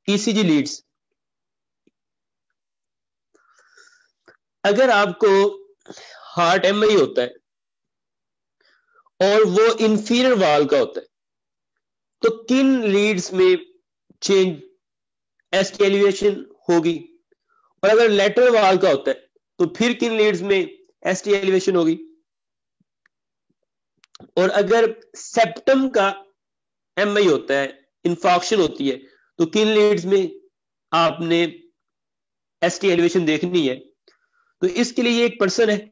ECG leads. अगर आपको heart MI होता है और वो इंफीरियर वाल का होता है, तो किन लीड्स में चेंज एसटी एलिवेशन होगी? और अगर लेटरल वाल का होता है तो फिर किन लीड्स में एसटी एलिवेशन होगी? और अगर सेप्टम का एमआई होता है, इंफाक्शन होती है, तो किन लीड्स में आपने एसटी एलिवेशन देखनी है? तो इसके लिए एक पर्सन है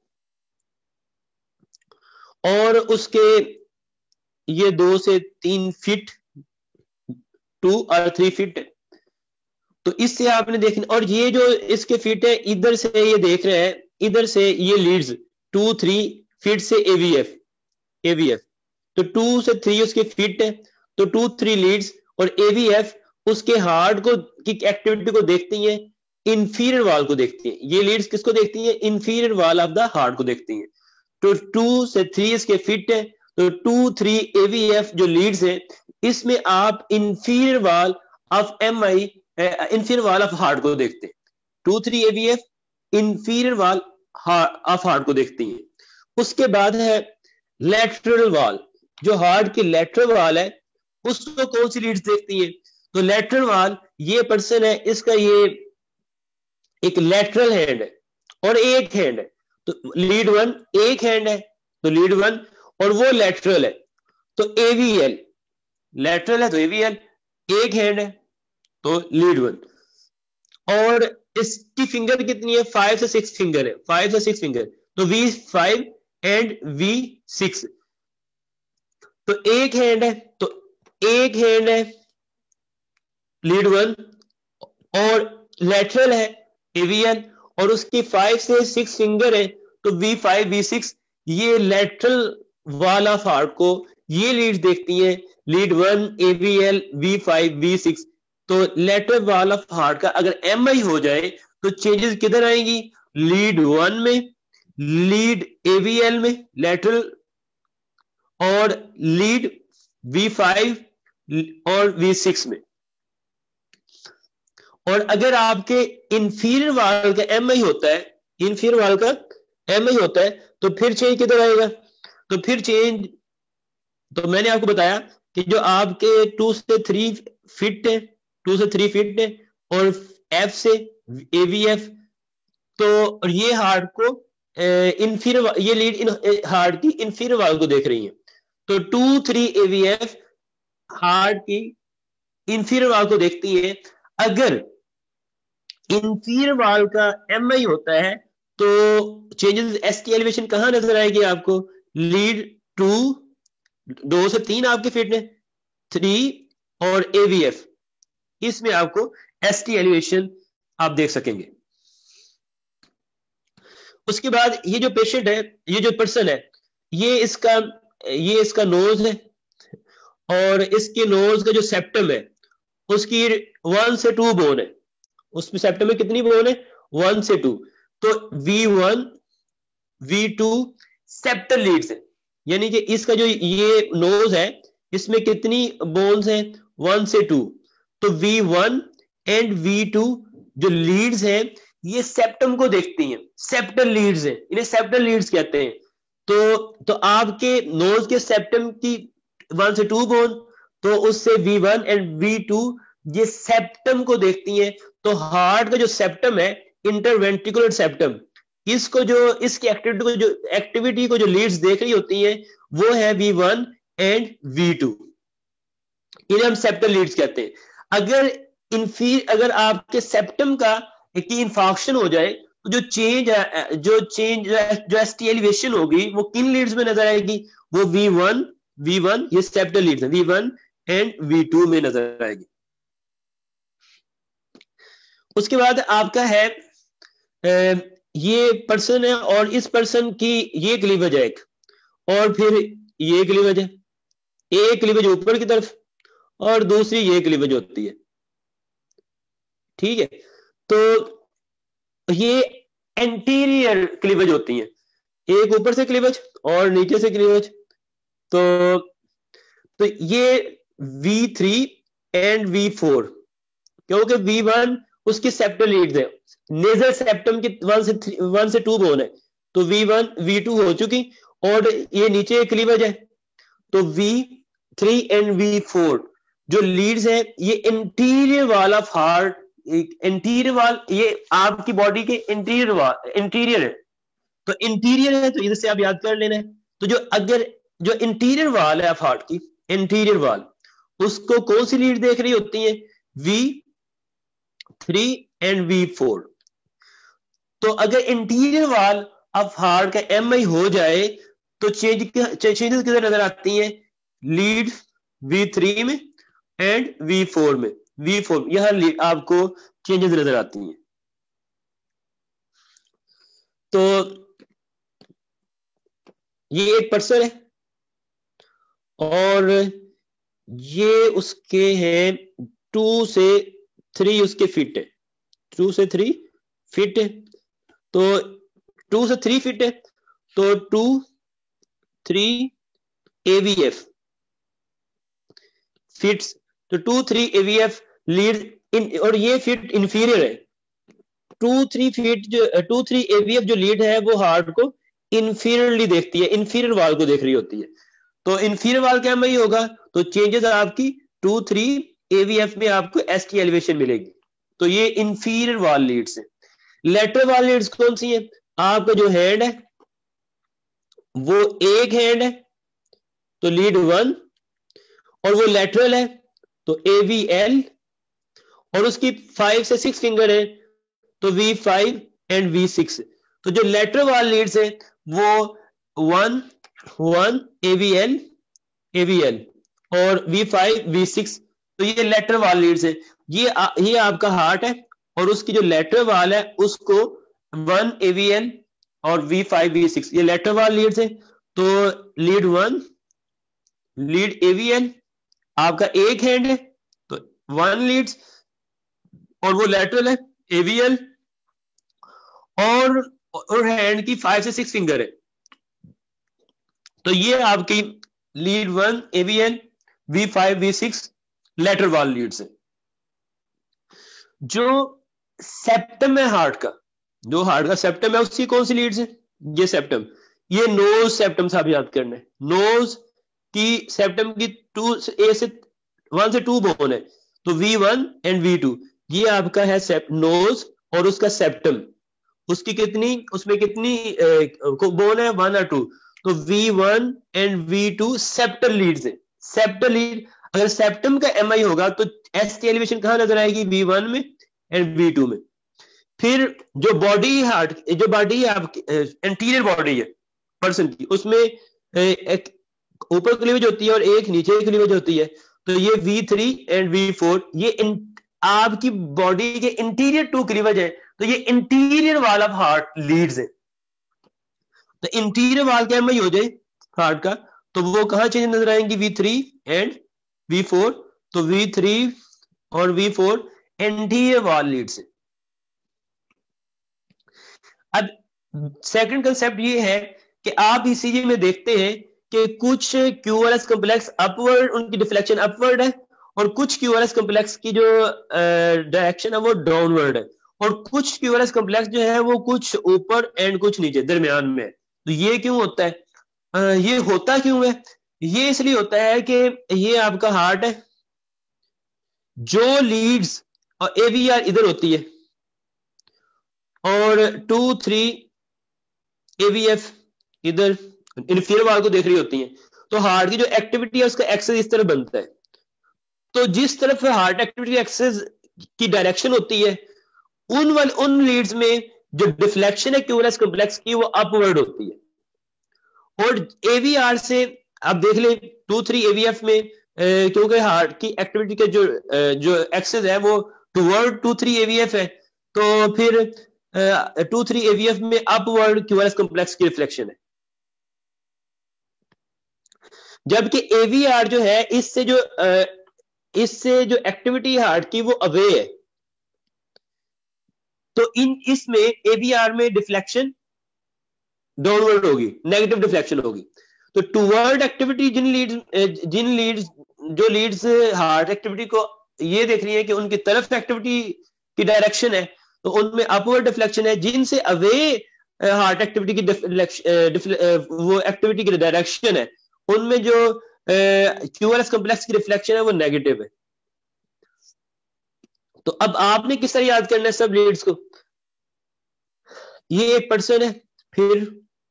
और उसके ये 2 से 3 फीट 2 और 3 फीट है, तो इससे आपने देखना। और ये जो इसके फीट है, इधर से ये देख रहे हैं, इधर से ये लीड्स 2-3 फीट से एवीएफ, तो 2 से 3 उसके फीट है, तो 2-3 लीड्स, और एवीएफ उसके हार्ट को की एक्टिविटी को देखती है, इंफीरियर वाल को देखती है। ये लीड्स किसको देखती है? Inferior wall of the heart को देखती है। तो 2 से 3 इसके फिट है, तो 2-3 एवीएफ जो लीड्स है, इसमें आप inferior wall of MI, inferior wall of heart को देखते हैं। 2-3 AVF inferior wall of heart को देखती है। उसके बाद है लेटरल वाल, जो हार्ट की लेटरल वाल है, उसको कौन सी लीड्स देखती है? तो लेटरल वाल, ये पर्सन है, इसका ये एक लेटरल हैंड है और एक हैंड है, तो लीड 1 एक हैंड है, तो लीड 1, और वो लेटरल है, तो एवीएल, लेटरल है तो एवीएल, एक हैंड है, तो लीड 1। और इसकी फिंगर कितनी है? 5 से 6 फिंगर है, 5 से 6 फिंगर, तो V5 एंड V6, तो एक हैंड है, तो एक हैंड है लीड 1, और लेटरल है एवीएल, और उसकी 5 से 6 फिंगर है, तो V5 V6, ये लेटरल वाल ऑफ हार्ट को ये लीड्स देखती है, लीड 1 एवीएल V5 V6। तो लेटरल वाल ऑफ हार्ट का अगर एमआई हो जाए तो चेंजेस किधर आएंगी? लीड 1 में, लीड एवीएल में लेटरल, और लीड V5 और V6 में। और अगर आपके इंफीरियर वाल का एमआई होता है, इंफीरियर वाल का एमआई होता है, तो फिर चेंज किधर आएगा? तो फिर चेंज, तो मैंने आपको बताया कि जो आपके 2 से 3 फीट है, 2 से 3 फीट है, और एफ से एवीएफ, तो और ये हार्ट को इंफीरियर, ये लीड हार्ट की इंफीरियर वाल को देख रही है, तो 2-3 एवीएफ हार्ट की इंफीरियर वाल को देखती है। अगर इंफीरियर वाल का एमआई होता है तो चेंजेस एसटी एलिवेशन कहां नजर आएगी आपको? लीड 2 से 3 आपके फिट है, 3 और एवीएफ, इसमें आपको एसटी एलिवेशन आप देख सकेंगे। उसके बाद ये जो पेशेंट है, ये जो पर्सन है, ये इसका नोज है, और इसके नोज का जो सेप्टम है उसकी 1 से 2 बोन है, उसमें सेप्टम में कितनी बोन है? 1 से 2, तो V1 V2 सेप्टल लीड्स है, यानी कि इसका जो ये नोज है इसमें कितनी बोन्स हैं? 1 से 2, तो V1 एंड V2 जो लीड्स हैं ये सेप्टम को देखती हैं, सेप्टल लीड्स हैं, इन्हें सेप्टल लीड्स कहते हैं। तो आपके नोज के सेप्टम की 1 से 2 बोन, तो उससे V1 एंड V2 ये सेप्टम को देखती हैं। तो हार्ट का जो सेप्टम है, इंटरवेंट्रिकुलर सेप्टम, इसको जो इसकी एक्टिविटी को जो लीड्स देख रही होती हैं वो है V1 एंड V2, इन्हें हम सेप्टल लीड्स कहते हैं। अगर आपके सेप्टम का की इंफाक्शन हो जाए तो जो एसटी एलिवेशन होगी वो किन लीड्स में नजर आएगी? वो V1 ये सेप्टल लीड्स है, V1 एंड V2 में नजर आएगी। उसके बाद आपका है ये पर्सन है, और इस पर्सन की ये क्लीवेज है एक, और फिर ये क्लीवेज है, एक क्लीवेज ऊपर की तरफ और दूसरी ये क्लीवेज होती है, ठीक है। तो ये एंटीरियर क्लीवेज होती है, एक ऊपर से क्लीवेज और नीचे से क्लीवेज। तो ये V3 एंड V4 क्योंकि V1 उसकी सेप्टल लीड्स है, नेजल सेप्टम की 1 से 2 बोन है, तो V1 V2 हो चुकी, और ये नीचे क्लीवेज है, तो V3 एंड V4 जो लीड्स है ये इंटीरियर वाल ऑफ हार्ट, इंटीरियर वाल ये आपकी बॉडी के इंटीरियर है, तो इंटीरियर है तो इधर से आप याद कर लेना है। तो जो अगर जो इंटीरियर वाल है ऑफ हार्ट की, इंटीरियर वाल, उसको कौन सी लीड देख रही होती है? V3 and V4। तो अगर इंटीरियर वाल ऑफ हार्ट का MI हो जाए तो चेंजेस किधर नजर आती हैं? लीड V3 में एंड V4 में। V4 यहां आपको चेंजेस नजर आती हैं। तो ये एक पर्सन है और ये उसके हैं 2 से 3 उसके फिट है, 2 से 3 फिट है, तो 2 से 3 फिट है, तो 2 3 AVF फिट्स, तो 2 3 AVF लीड इन, और ये फिट इंफीरियर है। 2 3 फिट जो 2 3 AVF जो लीड है वो हार्ट को इंफीरियरली देखती है, इंफीरियर वाल को देख रही होती है। तो इंफीरियर वाल क्या में ही होगा, तो चेंजेस आपकी 2 3 AVF में आपको ST एलिवेशन मिलेगी, तो ये इंफीरियर वाल लीड्स है। लेटरल वाल लीड्स कौन सी है? आपका जो हैंड है वो एक हैंड है तो लीड 1, और वो लेटरल है तो AVL, और उसकी 5 से 6 फिंगर है तो V5 एंड V6। तो जो लेटरल वाल लीड्स है वो 1 1 AVL और V5 V6, तो ये लेटरल वाल लीड्स है। ये आपका हार्ट है और उसकी जो लेटरल वाल है उसको 1 AVL और V5 V6 ये लेटरल वाल लीड्स है। तो लीड 1 लीड AVL, आपका एक हैंड है तो 1 लीड्स और वो लेटरल है AVL, और हैंड की 5 से 6 फिंगर है, तो ये आपकी lead 1 AVL V5 V6 lateral wall leads है। जो सेप्टम है हार्ट का, जो हार्ट का सेप्टम है उसकी कौन सी लीड्स है? ये सेप्टम, ये नोज सेप्टम साहब याद करना है। नोज की सेप्टम की 1 से 2 बोन है, तो V1 एंड V2 ये आपका है नोज, और उसका सेप्टम उसकी कितनी, उसमें कितनी बोन है? 1 और 2, तो V1 and V2 septal leads है। सेप्टल लीड, अगर सेप्टम का MI होगा तो ST एलिवेशन कहां नजर आएगी? V1 में एंड V2 में। फिर जो बॉडी हार्ट, जो बॉडी है आपकी एंटीरियर बॉडी है पर्सन की, उसमें एक ऊपर क्लीवेज होती है और एक नीचे क्लीवेज होती है, तो ये V3 एंड V4 ये आपकी बॉडी के इंटीरियर 2 क्लीवेज है, तो ये इंटीरियर वाल ऑफ हार्ट लीड्स है। तो इंटीरियर वाल क्या MI हो जाए हार्ट का, तो वो कहां चेंज नजर आएंगी? V3 एंड V4, तो V3 और V4 इंटीरियर वाल लीड्स है। अब सेकंड कंसेप्ट ये है कि आप ECG में देखते हैं कि कुछ QRS कॉम्प्लेक्स अपवर्ड, उनकी डिफ्लेक्शन अपवर्ड है, और कुछ QRS कॉम्प्लेक्स की जो डायरेक्शन है वो डाउनवर्ड है, और कुछ QRS कॉम्प्लेक्स जो है वो कुछ ऊपर एंड कुछ नीचे दरमियान में है। तो ये क्यों होता है? ये होता क्यों है? ये इसलिए होता है कि ये आपका हार्ट है, जो लीड्स और AVR इधर होती है और 2 3 AVF इधर इंफीरियर वाल को देख रही होती हैं, तो हार्ट की जो एक्टिविटी है उसका एक्सेस इस तरफ बनता है। तो जिस तरफ हार्ट एक्टिविटी एक्सेस की डायरेक्शन होती है उन लीड्स में जो डिफ्लेक्शन है QRS कॉम्प्लेक्स की वो अपवर्ड होती है, और AVR से आप देख ले 2 3 AVF में क्योंकि हार्ट की एक्टिविटी के जो एक्सेस है वो टुवर्ड 2 3 AVF है, तो फिर 2 3 AVF में अपवर्ड QRS कॉम्प्लेक्स की रिफ्लेक्शन है, जबकि AVR जो है इससे जो एक्टिविटी हार्ट की वो अवे है। तो इसमें AVR में डिफ्लेक्शन डाउनवर्ड होगी, नेगेटिव डिफ्लेक्शन होगी। तो टुवर्ड एक्टिविटी जिन लीड्स जो लीड्स हार्ट एक्टिविटी को ये देख रही है कि उनकी तरफ एक्टिविटी की डायरेक्शन है, तो उनमें अपवर्ड डिफ्लेक्शन है। जिनसे अवे हार्ट एक्टिविटी की वो एक्टिविटी की डायरेक्शन है, उनमें जो क्यूआरएस कॉम्प्लेक्स की रिफ्लेक्शन है वो नेगेटिव है। तो अब आपने किस तरह याद करना है सब लीड्स को? ये एक पर्सन है, फिर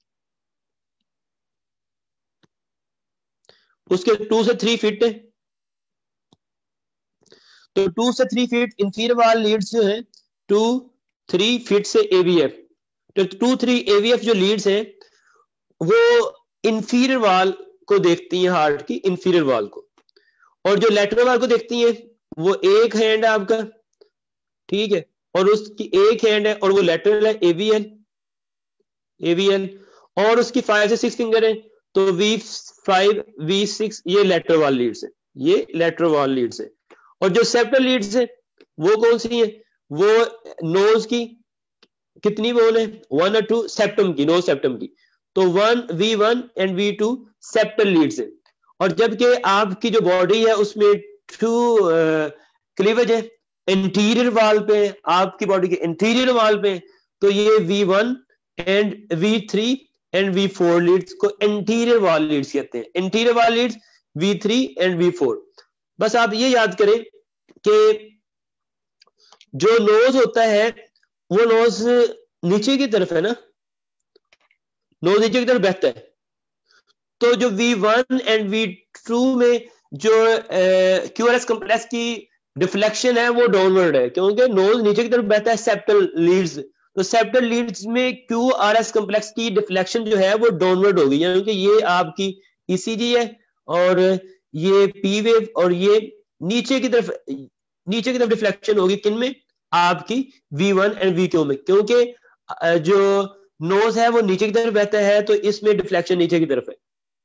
उसके 2 से 3 फीट है, तो 2 से 3 फीट इंफीरियर वाल लीड्स जो है 2-3 फीट से एवीएफ, तो 2-3 एवीएफ जो लीड्स हैं वो इंफीरियर वाल को देखती हैं, हार्ट की इंफीरियर वाल को, और जो लेटरल वाल को देखती हैं वो एक हैंड है आपका, ठीक है, और उसकी एक हैंड है और वो लेटरल है एवीएल, और उसकी 5 से 6 फिंगर है, तो V5 V6 ये लेटरल वाल लीड्स है, ये लेटरल वाल लीड्स है। और जो सेप्टल लीड्स है वो कौन सी है? वो नोज की कितनी बोन है? 1 और 2 सेप्टम की, नोज सेप्टम की, तो V1 and V2 septal leads है। और जबकि आपकी जो बॉडी है उसमें 2 क्लीवेज है इंटीरियर वाल पे, आपकी बॉडी के इंटीरियर वाल पे, तो ये V1 and V3 and V4 leads को इंटीरियर वाल लीड्स कहते हैं। Interior wall Leeds V3 and V4। बस आप ये याद करें कि जो नोज होता है वो नोज नीचे की तरफ है ना, नोज नीचे की तरफ बहता है, तो जो V1 एंड V2 में जो क्यूआरएस कॉम्प्लेक्स की डिफ्लेक्शन है वो डाउनवर्ड है, क्योंकि नोज नीचे की तरफ बहता है सेप्टल लीड्स, तो सेप्टल लीड्स में क्यूआरएस कॉम्प्लेक्स की डिफ्लेक्शन जो है वो डाउनवर्ड होगी, यानी कि ये आपकी ईसीजी है और ये पी वेव, और ये नीचे की तरफ डिफ्लेक्शन होगी किनमें? आपकी V1 एंड V2 में, क्योंकि जो नोज है वो नीचे की तरफ बहता है, तो इसमें डिफ्लेक्शन नीचे की तरफ है।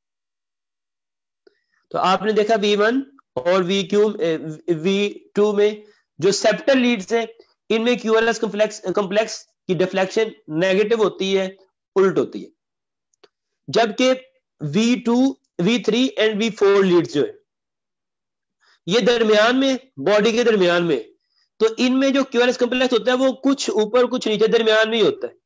तो आपने देखा V1 और V2 में जो सेप्टल लीड्स है इनमें क्यूआरएस कॉम्प्लेक्स की डिफ्लेक्शन नेगेटिव होती है, उल्ट होती है, जबकि V2 V3 and V4 Leeds जो है ये दरमियान में, बॉडी के दरमियान में, तो इनमें जो क्यूआरएस कॉम्प्लेक्स होता है वो कुछ ऊपर कुछ नीचे दरमियान में ही होता है।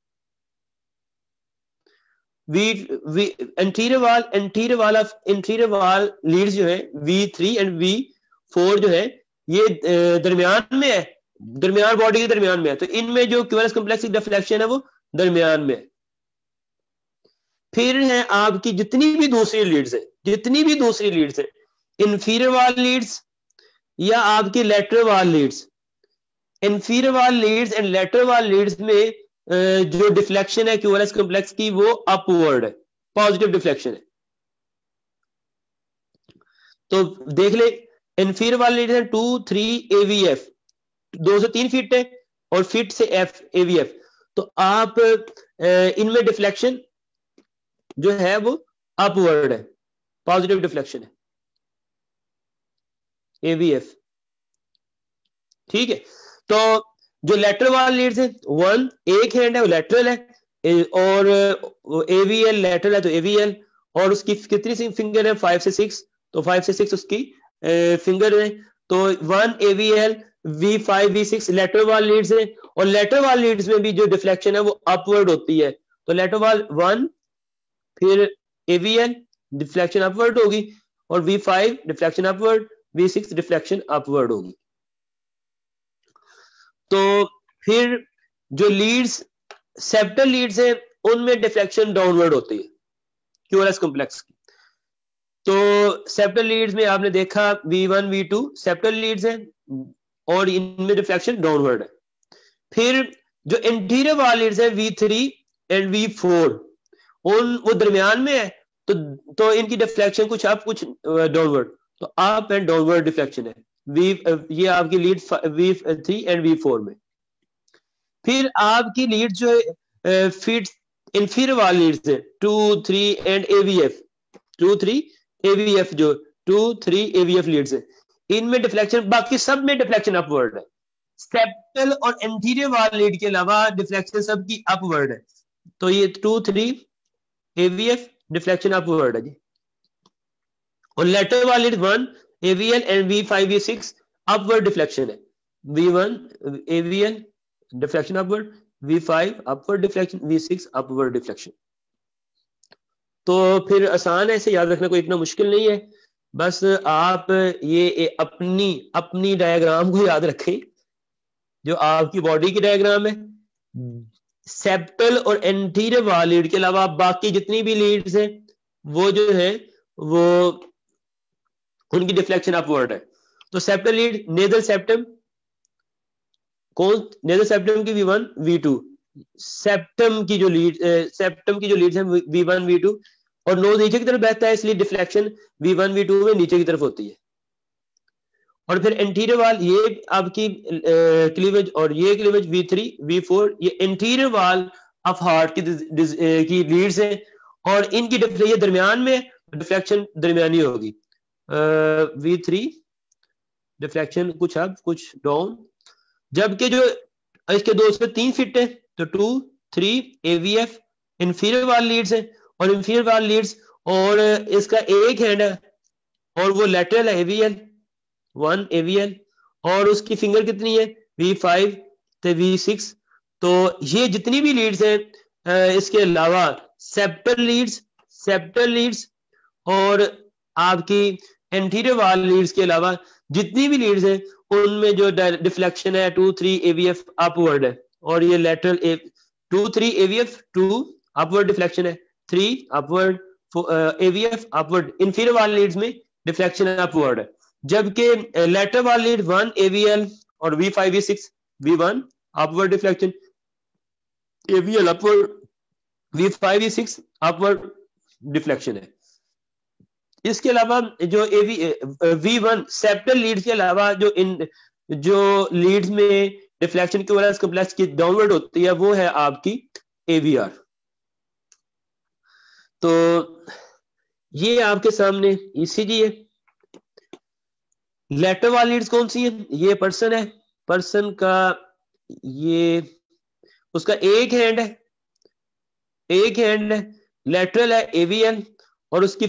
इंटीरियर वाल लीड्स जो है V3 एंड V4 जो है ये दरमियान में है, दरमियान बॉडी के दरमियान में है, तो इनमें जो क्यूआरएस कॉम्प्लेक्स की डिफ्लेक्शन है वो दरमियान में है। फिर है आपकी जितनी भी दूसरी लीड्स है, इंफीरियर वाल लीड्स या आपकी lateral wall leads, inferior wall leads and lateral wall leads में जो डिफ्लेक्शन है क्यूआरएस कॉम्प्लेक्स की वो अपवर्ड है, पॉजिटिव डिफ्लेक्शन है। तो देख ले, इंफीरियर वाल लीड्स है 2-3 AVF, 2 से 3 फीट है और फीट से F AVF, तो आप इनमें डिफ्लेक्शन जो है वो अपवर्ड है, पॉजिटिव डिफ्लेक्शन है AVF, ठीक है। तो जो लेटरल वाल लीड्स है, 1 एक हैंड है वो लेटरल है, और AVL लेटरल है तो AVL, और उसकी कितनी सी फिंगर है? 5 से 6, तो 5 से 6 उसकी फिंगर है, तो 1 AVL V5 V6 lateral wall leads है, और लेटरल वाल लीड्स में भी जो डिफ्लेक्शन है वो अपवर्ड होती है, तो लेटरल वाल 1 फिर AVL डिफ्लेक्शन अपवर्ड होगी, और V5 deflection upward, V6 deflection upward होगी। तो फिर जो लीड्स सेप्टल लीड्स है उनमें डिफ्लेक्शन डाउनवर्ड होती है क्यूआरएस कॉम्प्लेक्स की। तो सेप्टल लीड्स में आपने देखा V1 V2 सेप्टल लीड्स है और इनमें डिफ्लेक्शन डाउनवर्ड है। फिर जो इंटीरियर वाल लीड्स है V3 एंड V4 वो दरमियान में है, तो इनकी डिफ्लेक्शन कुछ अप कुछ डाउनवर्ड, तो अप एंड डाउनवर्ड डिफ्लेक्शन है ये आपकी लीड V3 एंड V4 में। फिर आपकी लीड जो है फीट इंफीरियर वाल लीड्स है 2-3 एंड AVF, 2-3 AVF जो 2-3 AVF लीड्स है, इनमें डिफ्लेक्शन, बाकी सब में डिफ्लेक्शन अपवर्ड है, सेप्टल और इंटीरियर वाल लीड के अलावा डिफ्लेक्शन सबकी अपवर्ड है, तो ये 2-3 AVF डिफ्लेक्शन अपवर्ड है जी। और lateral wall lead 1 AVL and V5 V6 upward deflection है, V1 AVL deflection upward, V5 upward deflection, V6 upward deflection. तो फिर आसान है, इसे याद रखना कोई इतना मुश्किल नहीं है। बस आप ये अपनी डायग्राम को याद रखें जो आपकी बॉडी की डायग्राम है। सेप्टल और एंटीरियर वाल लीड के अलावा बाकी जितनी भी लीड्स हैं वो जो है वो उनकी डिफ्लेक्शन अपवर्ड है। तो सेप्टल लीड, नेजल सेप्टम, कौन नेजल सेप्टम की V1 V2, सेप्टम की जो लीड्स हैं V1 V2, और नोज नीचे की तरफ बहता है इसलिए डिफ्लेक्शन V1 V2 में नीचे की तरफ होती है। और फिर एंटीरियर वाल, ये आपकी क्लीवेज और ये क्लीवेज V3 V4, ये एंटीरियर वाल ऑफ हार्ट की लीड्स है और इनकी ये दरमियान में डिफ्लेक्शन दरमियानी होगी। V3 डिफ्लेक्शन कुछ अप कुछ डाउन, जबकि जो इसके 2 से 3 फिट है तो 2 3 AVF इंफीरियर वाल लीड्स है, और इंफीरियर वाल लीड्स और इसका एक हैंड है और वो लेटरल है AVL 1 AVL, और उसकी फिंगर कितनी है V5 तो V6। तो ये जितनी भी लीड्स हैं, इसके अलावा सेप्टल लीड्स और आपकी एंटीरियर वाल लीड्स के अलावा जितनी भी लीड्स हैं उनमें जो डिफ्लेक्शन है 2 3 AVF अपवर्ड है, और ये लेटरल 2 3 AVF 2 अपवर्ड डिफ्लेक्शन है, 3 upward AVF upward. Inferior wall leads में डिफ्लेक्शन अपवर्ड है, जबकि लेटरल वाल लीड 1 AVL और V5 V6 V1 upward deflection, AVL upward, V5 V6 upward deflection है। इसके अलावा जो V1 सेप्टल लीड्स के अलावा जो लीड्स में डिफ्लेक्शन की वजह से कॉम्प्लेक्स की डाउनवर्ड होती है वो है आपकी AVR। तो ये आपके सामने ECG है। लेटरल वाली लीड्स कौन सी है? ये पर्सन है, पर्सन का ये उसका एक हैंड है, लेटरल है AVL, और उसकी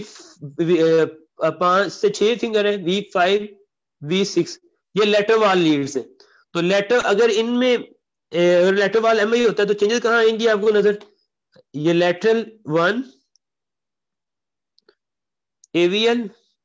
5 से 6 फिंगर है V5 V6, ये लेटरल वाल लीड्स है। तो लेटर अगर इनमें लेटरल वाल MI होता है तो चेंजेस कहां आएंगी आपको नजर? ये lateral 1 AVL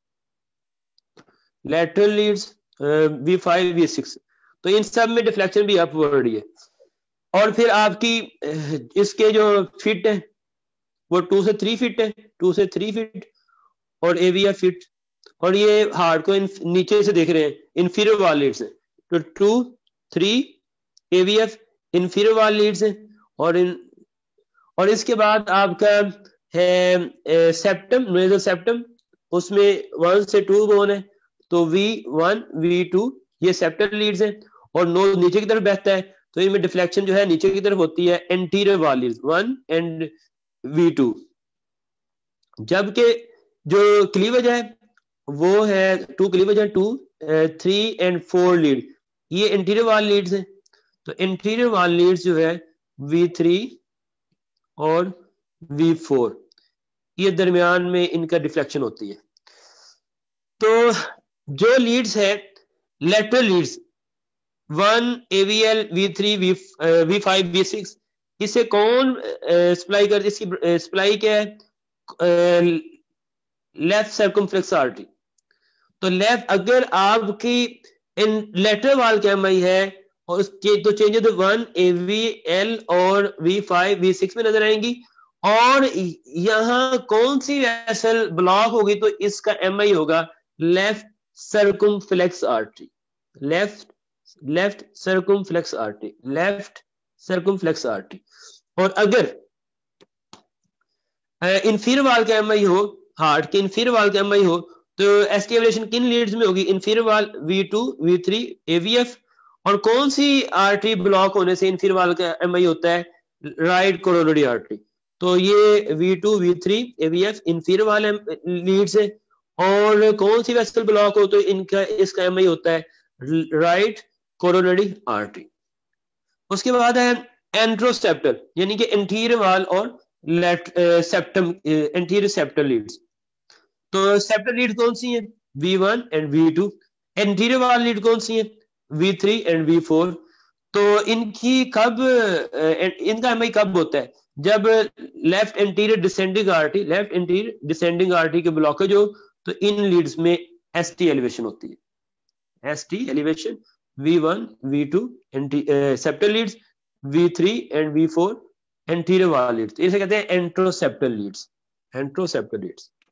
lateral Leeds V5 V6, तो इन सब में डिफ्लेक्शन भी अपवर्ड ही है। और फिर आपकी इसके जो फिट है वो 2 से 3 फिट है, 2 से 3 फिट, और AVF फिट, और ये हार्ट को नीचे से देख रहे हैं इंफीरियर वाल लीड्स है, तो 2 3 AVF इंफीरियर वाल लीड्स है। और इसके बाद आपका है सेप्टम, नेजल सेप्टम, उसमें 1 से 2 बोन है, तो V1 V2 ये सेप्टल लीड्स है, और नोज नीचे की तरफ बहता है तो इनमें डिफ्लेक्शन जो है नीचे की तरफ होती है, anterior wall Leeds 1 and V2। जबकि जो क्लीवेज है वो है 2 क्लीवेज है, 2 3 एंड 4 लीड, ये इंटीरियर वाल लीड्स है। तो इंटीरियर वाल लीड्स जो है V3 और V4, ये दरमियान में इनका डिफ्लेक्शन होती है। तो जो लीड्स है lateral Leeds 1 AVL V3 V5 V6, इसे कौन सप्लाई कर, इसकी सप्लाई क्या है? Left circumflex artery. तो लेफ्ट, अगर आपकी इन लेटरल वाल का MI है और उसके तो चेंजेस 1 AVL और V5 V6 में नजर आएंगी, और यहां कौन सी वेसल ब्लॉक होगी तो इसका MI होगा left circumflex artery, left circumflex artery, left circumflex artery. और अगर इंफीरियर वाल का MI हो, हार्ट के इंफीरियर वाल का MI हो, तो एस्टिमुलेशन किन लीड्स में होगी? इंफीरियर वाल V2 V3 AVF। और कौन सी आर्टरी ब्लॉक होने से इंफीरियर वाल का MI होता है? Right coronary artery. तो ये V2 V3 AVF inferior wall leads है, और कौन सी वेसल ब्लॉक हो तो इसका MI होता है राइट कोरोनरी आर्टरी। उसके बाद है एंट्रोसेप्टल, यानी कि इंटीरियर वाल और सेप्टम, इंटीरियर सेप्टल लीड्स। तो सेप्टल लीड कौन सी है? V1 and V2। एंटीरियर वाली लीड कौन सी है? V3 and V4। तो इनकी कब इनका एमआई कब होता है? जब लेफ्ट एंटीरियर डिसेंडिंग आर्टरी के ब्लॉकेज हो, तो इन लीड्स में एसटी एलिवेशन होती है। ST elevation V1 V2 septal leads, V3 and V4 anterior wall leads, इसे कहते हैं एंट्रोसेप्टल लीड्स। एंट्रोसेप्टल लीड्स